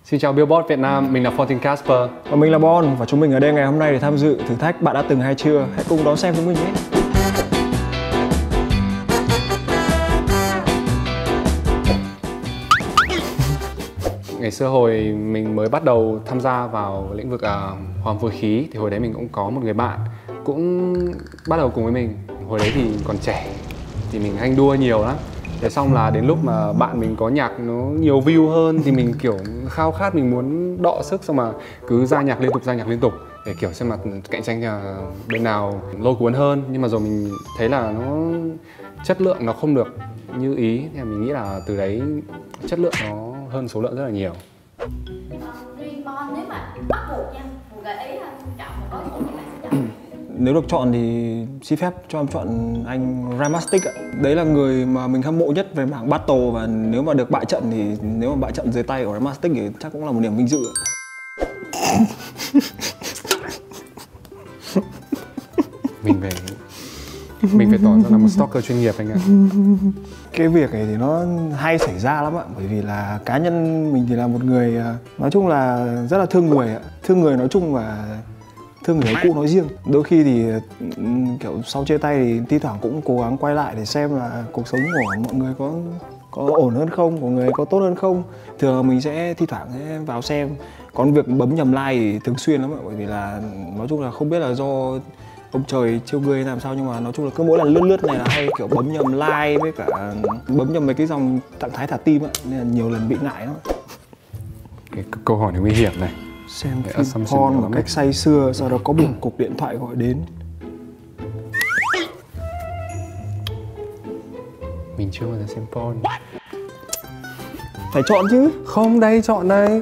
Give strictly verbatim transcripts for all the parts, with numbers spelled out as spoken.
Xin chào Billboard Việt Nam, mình là fourteen Casper. Và mình là Bon, và chúng mình ở đây ngày hôm nay để tham dự thử thách Bạn đã từng hay chưa. Hãy cùng đón xem chúng mình nhé. Ngày xưa hồi mình mới bắt đầu tham gia vào lĩnh vực uh, hoàng vũ khí thì hồi đấy mình cũng có một người bạn cũng bắt đầu cùng với mình. Hồi đấy thì còn trẻ thì mình hay đua nhiều lắm. Thế xong là đến lúc mà bạn mình có nhạc nó nhiều view hơn thì mình kiểu khao khát, mình muốn đọ sức, xong mà cứ ra nhạc liên tục ra nhạc liên tục để kiểu xem mà cạnh tranh là bên nào lôi cuốn hơn. Nhưng mà rồi mình thấy là nó chất lượng nó không được như ý, thì mình nghĩ là từ đấy chất lượng nó hơn số lượng rất là nhiều. Riêng Bon nếu mà bắt buộc nha, một gợi ý là chọn một đối thủ thì bạn sẽ chọn. Nếu được chọn thì xin phép cho em chọn anh Rhymastic ạ. Đấy là người mà mình hâm mộ nhất về mảng battle, và nếu mà được bại trận thì nếu mà bại trận dưới tay của Rhymastic thì chắc cũng là một niềm vinh dự ạ. Mình phải mình phải tỏ ra là một stalker chuyên nghiệp anh ạ. Cái việc này thì nó hay xảy ra lắm ạ, bởi vì là cá nhân mình thì là một người nói chung là rất là thương người ạ, thương người nói chung và thương người cũ nói riêng. Đôi khi thì kiểu sau chia tay thì thi thoảng cũng cố gắng quay lại để xem là cuộc sống của mọi người có có ổn hơn không, của người có tốt hơn không. Thường mình sẽ thi thoảng sẽ vào xem. Còn việc bấm nhầm like thì thường xuyên lắm ạ, bởi vì là nói chung là không biết là do ông trời trêu người làm sao, nhưng mà nói chung là cứ mỗi lần lướt lướt này là hay kiểu bấm nhầm like với cả bấm nhầm mấy cái dòng trạng thái thả tim ạ, nên là nhiều lần bị ngại lắm. Cái câu hỏi này nguy hiểm này. Xem phim porn một cách say sưa, sau đó có một cuộc điện thoại gọi đến. Mình chưa bao giờ xem porn. Phải chọn chứ. Không, đây chọn đây.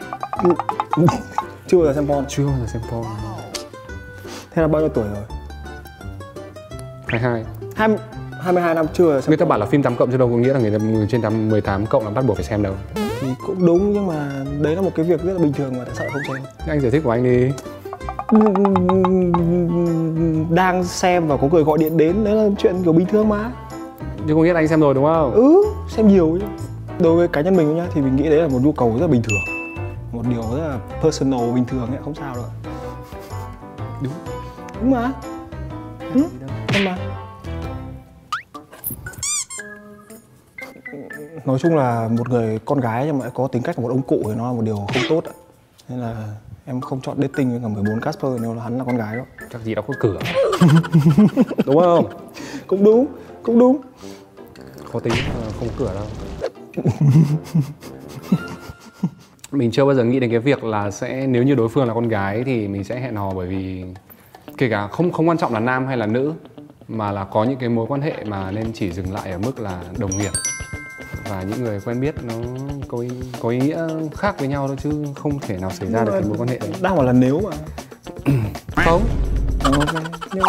Chưa bao giờ xem porn. Chưa bao giờ xem porn. Thế là bao nhiêu tuổi rồi? hai mươi hai. Hai, hai mươi hai năm chưa xem. Người ta bảo là phim tám cộng chứ đâu có nghĩa là người, ta, người trên mười tám cộng là bắt buộc phải xem đâu. Thì cũng đúng, nhưng mà đấy là một cái việc rất là bình thường mà tại sao lại không xem? Anh giải thích của anh đi. Đang xem và có người gọi điện đến, đấy là chuyện kiểu bình thường mà. Nhưng có nghĩa là anh xem rồi đúng không? Ừ, xem nhiều chứ. Đối với cá nhân mình nhá, thì mình nghĩ đấy là một nhu cầu rất là bình thường, một điều rất là personal, bình thường ấy, không sao đâu. Đúng. Đúng mà. Ừ, đúng mà. Nói chung là một người con gái nhưng mà có tính cách của một ông cụ thì nó là một điều không tốt ạ. Nên là em không chọn dating với cả mười bốn Casper nếu là hắn là con gái đó. Chắc gì đó có cửa. Đúng không? Cũng đúng, cũng đúng. Khó tính là không có cửa đâu. Mình chưa bao giờ nghĩ đến cái việc là sẽ nếu như đối phương là con gái thì mình sẽ hẹn hò, bởi vì kể cả không không quan trọng là nam hay là nữ, mà là có những cái mối quan hệ mà nên chỉ dừng lại ở mức là đồng nghiệp và những người quen biết, nó có ý, có ý nghĩa khác với nhau thôi, chứ không thể nào xảy ra được cái mối quan hệ đấy. Đang bảo là nếu mà Không. Okay.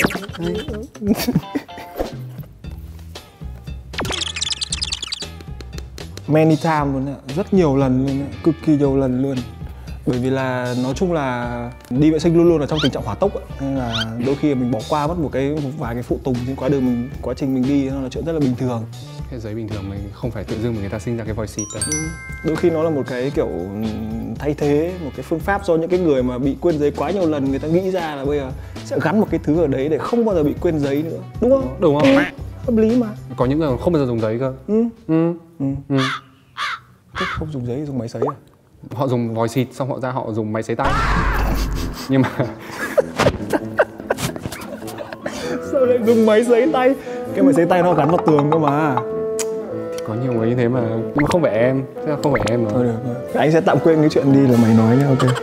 Many time luôn ạ, rất nhiều lần luôn ạ, cực kỳ nhiều lần luôn. Bởi vì là nói chung là đi vệ sinh luôn luôn là trong tình trạng hỏa tốc ấy. Nên là đôi khi mình bỏ qua mất một cái một vài cái phụ tùng trên quá đường mình, quá trình mình đi, nó là chuyện rất là bình thường. Cái giấy bình thường mình không phải tự dưng mà người ta sinh ra cái voice seat đâu. Ừ. Đôi khi nó là một cái kiểu thay thế, một cái phương pháp do những cái người mà bị quên giấy quá nhiều lần, người ta nghĩ ra là bây giờ sẽ gắn một cái thứ ở đấy để không bao giờ bị quên giấy nữa, đúng không? Đúng không? Ừ. Hợp lý mà. Có những người không bao giờ dùng giấy cơ. Ừ. Ừ. Ừ. Ừ. Thế không dùng giấy, dùng máy sấy à? Họ dùng voice seat xong họ ra họ dùng máy sấy tay. Nhưng mà sao lại dùng máy sấy tay? Cái máy sấy tay nó gắn vào tường cơ mà. Thì có nhiều người như thế mà, nhưng mà không phải em, chứ không phải em mà. Thôi được, thôi. Anh sẽ tạm quên cái chuyện đi là mày nói nhá, ok.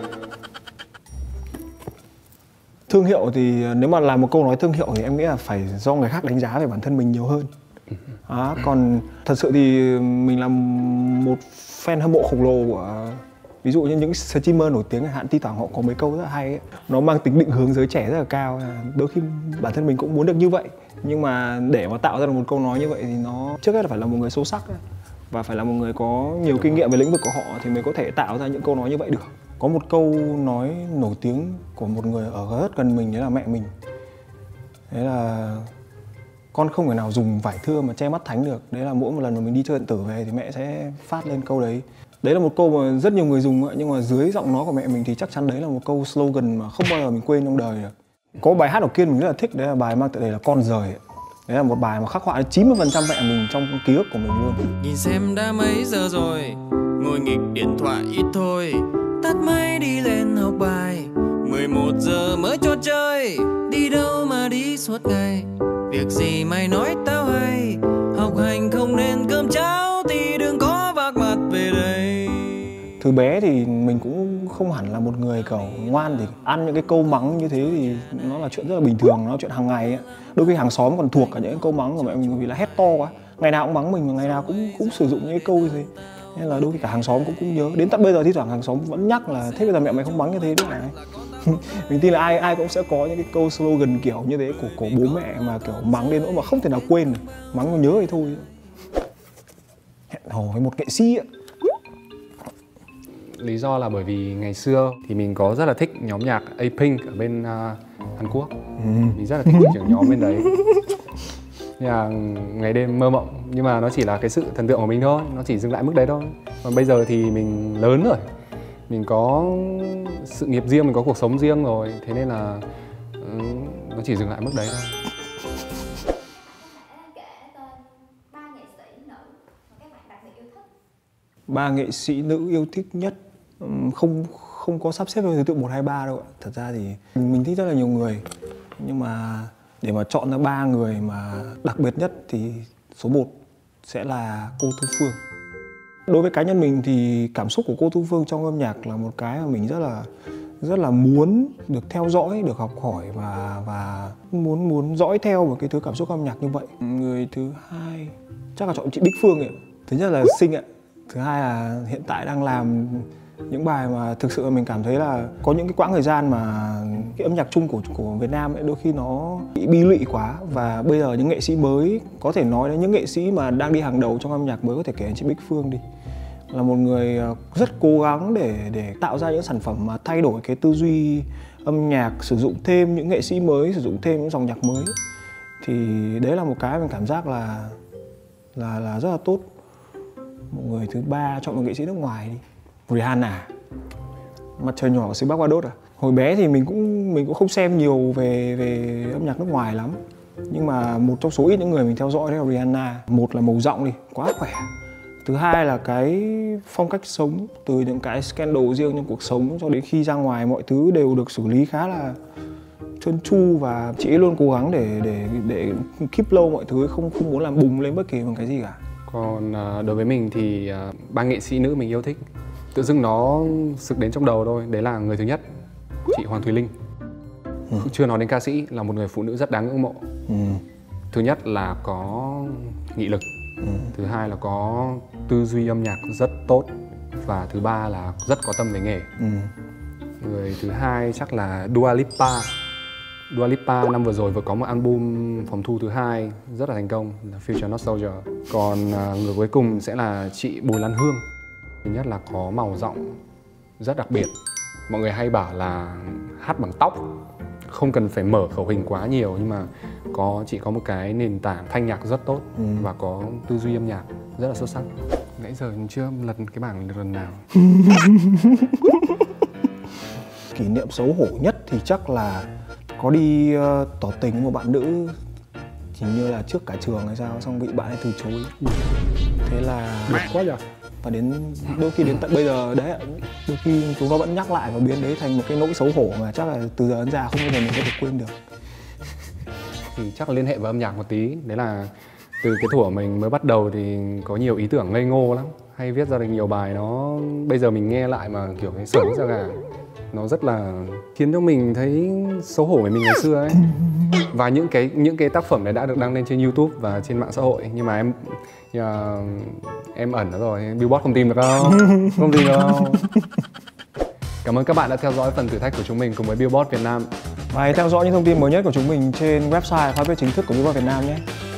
Thương hiệu thì nếu mà làm một câu nói thương hiệu thì em nghĩ là phải do người khác đánh giá về bản thân mình nhiều hơn. Đó, còn thật sự thì mình là một fan hâm mộ khổng lồ của, ví dụ như những streamer nổi tiếng, hạn thi thoảng họ có mấy câu rất là hay ấy. Nó mang tính định hướng giới trẻ rất là cao. Đôi khi bản thân mình cũng muốn được như vậy, nhưng mà để mà tạo ra được một câu nói như vậy thì nó trước hết là phải là một người sâu sắc ấy, và phải là một người có nhiều kinh nghiệm về lĩnh vực của họ thì mới có thể tạo ra những câu nói như vậy được. Có một câu nói nổi tiếng của một người ở rất gần mình, đấy là mẹ mình. Đấy là con không thể nào dùng vải thưa mà che mắt thánh được. Đấy là mỗi một lần mà mình đi chơi điện tử về thì mẹ sẽ phát lên câu đấy. Đấy là một câu mà rất nhiều người dùng nhưng mà dưới giọng nói của mẹ mình thì chắc chắn đấy là một câu slogan mà không bao giờ mình quên trong đời được. Có bài hát đầu tiên mình rất là thích, đấy là bài mang tựa đề là Con Rời. Đấy là một bài mà khắc họa chín mươi phần trăm mẹ mình trong ký ức của mình luôn. Nhìn xem đã mấy giờ rồi, ngồi nghịch điện thoại ít thôi, tắt máy đi lên học bài. Mười một giờ mới cho chơi, đi đâu mà đi suốt ngày. Việc gì mày nói tao hay, học hành không nên cơm cháo thì đừng có vác mặt về đây. Từ bé thì mình cũng không hẳn là một người kiểu ngoan, thì ăn những cái câu mắng như thế thì nó là chuyện rất là bình thường, nó là chuyện hàng ngày ấy. Đôi khi hàng xóm còn thuộc cả những câu mắng của mẹ mình vì là hét to quá, ngày nào cũng mắng mình và ngày nào cũng cũng sử dụng những cái câu như thế, nên là đôi khi cả hàng xóm cũng cũng nhớ. Đến tận bây giờ thi thoảng hàng xóm vẫn nhắc là thế bây giờ mẹ mày không mắng như thế nữa này. Mình tin là ai ai cũng sẽ có những cái câu slogan kiểu như thế của của bố mẹ mà kiểu mắng đến nỗi mà không thể nào quên được, mắng còn nhớ thì thôi. Hẹn hò với một nghệ sĩ ấy. Lý do là bởi vì ngày xưa thì mình có rất là thích nhóm nhạc A-Pink ở bên uh, Hàn Quốc. ừ. Mình rất là thích trưởng nhóm bên đấy. Nhưng mà ngày đêm mơ mộng, nhưng mà nó chỉ là cái sự thần tượng của mình thôi, nó chỉ dừng lại mức đấy thôi. Còn bây giờ thì mình lớn rồi, mình có sự nghiệp riêng, mình có cuộc sống riêng rồi, thế nên là uh, nó chỉ dừng lại mức đấy thôi. Ba nghệ sĩ nữ yêu thích nhất không không có sắp xếp theo thứ tự một hai ba đâu ạ. Thật ra thì mình thích rất là nhiều người, nhưng mà để mà chọn ra ba người mà đặc biệt nhất thì số một sẽ là cô Thu Phương. Đối với cá nhân mình thì cảm xúc của cô Thu Phương trong âm nhạc là một cái mà mình rất là rất là muốn được theo dõi, được học hỏi và và muốn muốn dõi theo một cái thứ cảm xúc âm nhạc như vậy. Người thứ hai chắc là chọn chị Bích Phương ấy. Thứ nhất là xinh ạ. Thứ hai là hiện tại đang làm những bài mà thực sự mình cảm thấy là có những cái quãng thời gian mà cái âm nhạc chung của của Việt Nam ấy đôi khi nó bị bi lụy quá, và bây giờ những nghệ sĩ mới, có thể nói đến những nghệ sĩ mà đang đi hàng đầu trong âm nhạc mới, có thể kể đến chị Bích Phương đi, là một người rất cố gắng để để tạo ra những sản phẩm mà thay đổi cái tư duy âm nhạc, sử dụng thêm những nghệ sĩ mới, sử dụng thêm những dòng nhạc mới. Thì đấy là một cái mình cảm giác là là là rất là tốt. Một người thứ ba chọn một nghệ sĩ nước ngoài đi, Rihanna, Mặt Trời Nhỏ của xứ Bắc Qua Đốt à. Hồi bé thì mình cũng mình cũng không xem nhiều về về âm nhạc nước ngoài lắm, nhưng mà một trong số ít những người mình theo dõi đấy là Rihanna. Một là màu giọng đi, quá khỏe. Thứ hai là cái phong cách sống, từ những cái scandal riêng trong cuộc sống cho đến khi ra ngoài mọi thứ đều được xử lý khá là trơn tru, và chị ấy luôn cố gắng để để để keep low mọi thứ, không không muốn làm bùng lên bất kỳ một cái gì cả. Còn đối với mình thì ba nghệ sĩ nữ mình yêu thích tự dưng nó sực đến trong đầu thôi. Đấy là người thứ nhất, chị Hoàng Thùy Linh. ừ. Chưa nói đến ca sĩ, là một người phụ nữ rất đáng ngưỡng mộ. ừ. Thứ nhất là có nghị lực. ừ. Thứ hai là có tư duy âm nhạc rất tốt. Và thứ ba là rất có tâm về nghề. ừ. Người thứ hai chắc là Dua Lipa. Dua Lipa năm vừa rồi vừa có một album phòng thu thứ hai rất là thành công, là Future Nostalgia. Còn uh, người cuối cùng sẽ là chị Bùi Lan Hương. Thứ nhất là có màu giọng rất đặc biệt. Mọi người hay bảo là hát bằng tóc, không cần phải mở khẩu hình quá nhiều, nhưng mà có chị có một cái nền tảng thanh nhạc rất tốt. ừ. Và có tư duy âm nhạc rất là xuất sắc. Nãy giờ chưa lật cái bảng được lần nào. Kỷ niệm xấu hổ nhất thì chắc là có đi uh, tỏ tình với một bạn nữ, hình như là trước cả trường hay sao, xong bị bạn ấy từ chối. Thế là được quá nhỉ. Và đến đôi khi đến tận bây giờ đấy, đôi khi chúng nó vẫn nhắc lại và biến đấy thành một cái nỗi xấu hổ mà chắc là từ giờ đến già không bao giờ mình có thể quên được. Thì chắc là liên hệ với âm nhạc một tí. Đấy là từ cái thuở mình mới bắt đầu thì có nhiều ý tưởng ngây ngô lắm, hay viết ra được nhiều bài. Nó bây giờ mình nghe lại mà kiểu cái sởn ra gà, nó rất là khiến cho mình thấy xấu hổ với mình ngày xưa ấy. Và những cái những cái tác phẩm này đã được đăng lên trên YouTube và trên mạng xã hội, nhưng mà em nhưng mà em ẩn nó rồi, Billboard không tìm được đâu, không tìm được đâu. Cảm ơn các bạn đã theo dõi phần thử thách của chúng mình cùng với Billboard Việt Nam. Và hãy theo dõi những thông tin mới nhất của chúng mình trên website fanpage chính thức của Billboard Việt Nam nhé.